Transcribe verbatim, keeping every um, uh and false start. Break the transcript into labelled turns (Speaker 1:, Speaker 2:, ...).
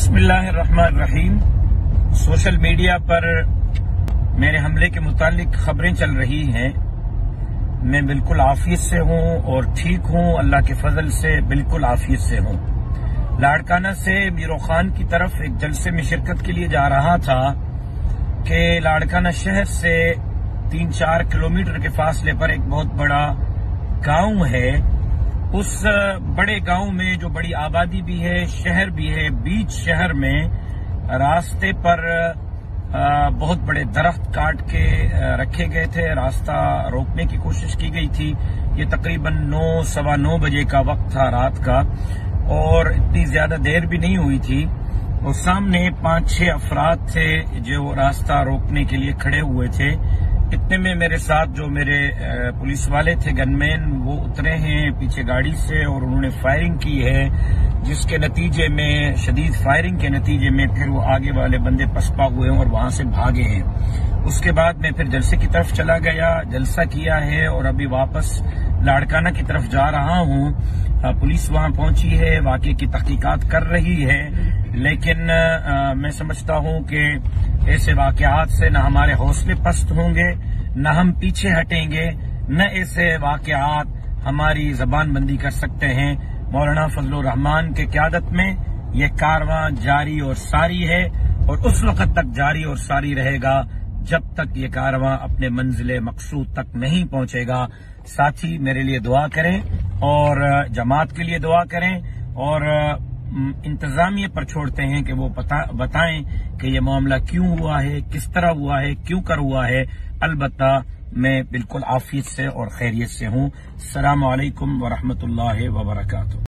Speaker 1: बिस्मिल्लाहिर्रहमानिर्रहीम। Social media पर मेरे हमले के मुतालिक खबरें चल रही हैं। मैं बिल्कुल आफियत से हूं और ठीक हूं, अल्लाह के फजल से बिल्कुल आफियत से हूं। लाड़काना से मीरो खान की तरफ एक जलसे में शिरकत के लिए जा रहा था कि लाड़काना शहर से तीन चार किलोमीटर के फासले पर एक बहुत बड़ा गांव है। उस बड़े गांव में जो बड़ी आबादी भी है, शहर भी है, बीच शहर में रास्ते पर बहुत बड़े दरख्त काट के रखे गए थे। रास्ता रोकने की कोशिश की गई थी। ये तकरीबन नौ सवा नौ बजे का वक्त था रात का और इतनी ज्यादा देर भी नहीं हुई थी। और सामने पांच छह अफराद थे जो रास्ता रोकने के लिए खड़े हुए थे। इतने में मेरे साथ जो मेरे पुलिस वाले थे, गनमैन, वो उतरे हैं पीछे गाड़ी से और उन्होंने फायरिंग की है, जिसके नतीजे में, शदीद फायरिंग के नतीजे में फिर वो आगे वाले बंदे पसपा हुए और वहां से भागे हैं। उसके बाद मैं फिर जलसे की तरफ चला गया, जलसा किया है और अभी वापस लाड़काना की तरफ जा रहा हूं। पुलिस वहां पहुंची है, वाकये की तहकीकात कर रही है, लेकिन आ, मैं समझता हूं कि ऐसे वाकयात से न हमारे हौसले पस्त होंगे, न हम पीछे हटेंगे, न ऐसे वाकयात हमारी जबान बंदी कर सकते हैं। मौलाना फजलुर रहमान के क़यादत में ये कारवां जारी और सारी है और उस वक्त तक जारी और सारी रहेगा जब तक ये कारवां अपने मंजिल मकसूद तक नहीं पहुंचेगा। साथी मेरे लिए दुआ करें और जमात के लिए दुआ करें और इंतजामिया पर छोड़ते हैं कि वो बता, बताएं कि ये मामला क्यों हुआ है, किस तरह हुआ है, क्यों कर हुआ है। अलबत्ता मैं बिल्कुल आफियत से और खैरियत से हूं। अस्सलामु अलैकुम व रहमतुल्लाहि व बरकातुहू।